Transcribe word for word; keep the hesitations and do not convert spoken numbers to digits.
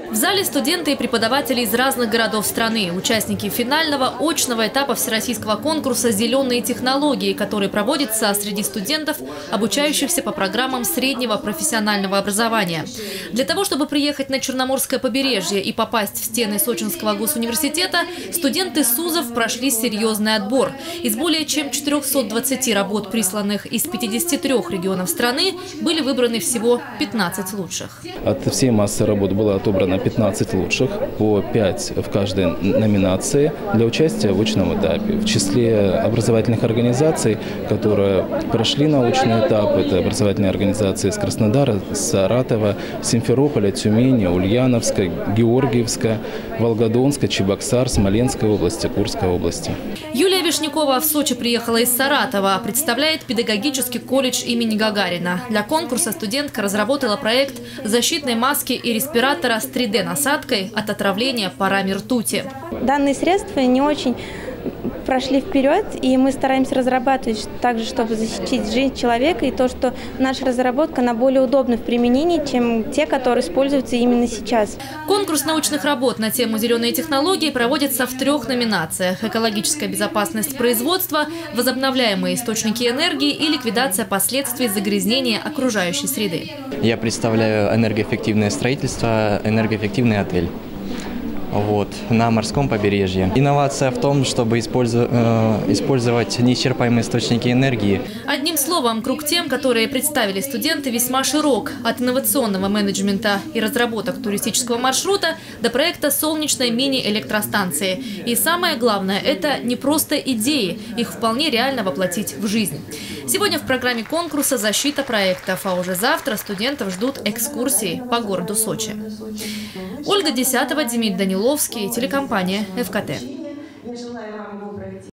В зале студенты и преподаватели из разных городов страны, участники финального очного этапа всероссийского конкурса «Зеленые технологии», который проводится среди студентов, обучающихся по программам среднего профессионального образования. Для того, чтобы приехать на Черноморское побережье и попасть в стены Сочинского госуниверситета, студенты СУЗов прошли серьезный отбор. Из более чем четырёхсот двадцати работ, присланных из пятидесяти трёх регионов страны, были выбраны всего пятнадцать лучших. От всей массы работ было отобрано пятнадцать лучших, по пять в каждой номинации для участия в очном этапе. В числе образовательных организаций, которые прошли научный этап, это образовательные организации из Краснодара, Саратова, Симферополя, Тюмени, Ульяновска, Георгиевска, Волгодонска, Чебоксар, Смоленской области, Курской области. Юлия Вишнякова в Сочи приехала из Саратова, представляет педагогический колледж имени Гагарина. Для конкурса студентка разработала проект защитной маски и респиратора с три дэ насадкой от отравления парами ртути. Данные средства не очень прошли вперед, и мы стараемся разрабатывать также, чтобы защитить жизнь человека, и то, что наша разработка, она более удобна в применении, чем те, которые используются именно сейчас. Конкурс научных работ на тему «Зеленые технологии» проводится в трех номинациях: экологическая безопасность производства, возобновляемые источники энергии и ликвидация последствий загрязнения окружающей среды. Я представляю энергоэффективное строительство, энергоэффективный отель. Вот, на морском побережье. Инновация в том, чтобы использовать, э, использовать неисчерпаемые источники энергии. Одним словом, круг тем, которые представили студенты, весьма широк. От инновационного менеджмента и разработок туристического маршрута до проекта солнечной мини-электростанции. И самое главное, это не просто идеи, их вполне реально воплотить в жизнь. Сегодня в программе конкурса защита проектов, а уже завтра студентов ждут экскурсии по городу Сочи. Ольга Десятова, Демид Даниловский, телекомпания эф ка тэ.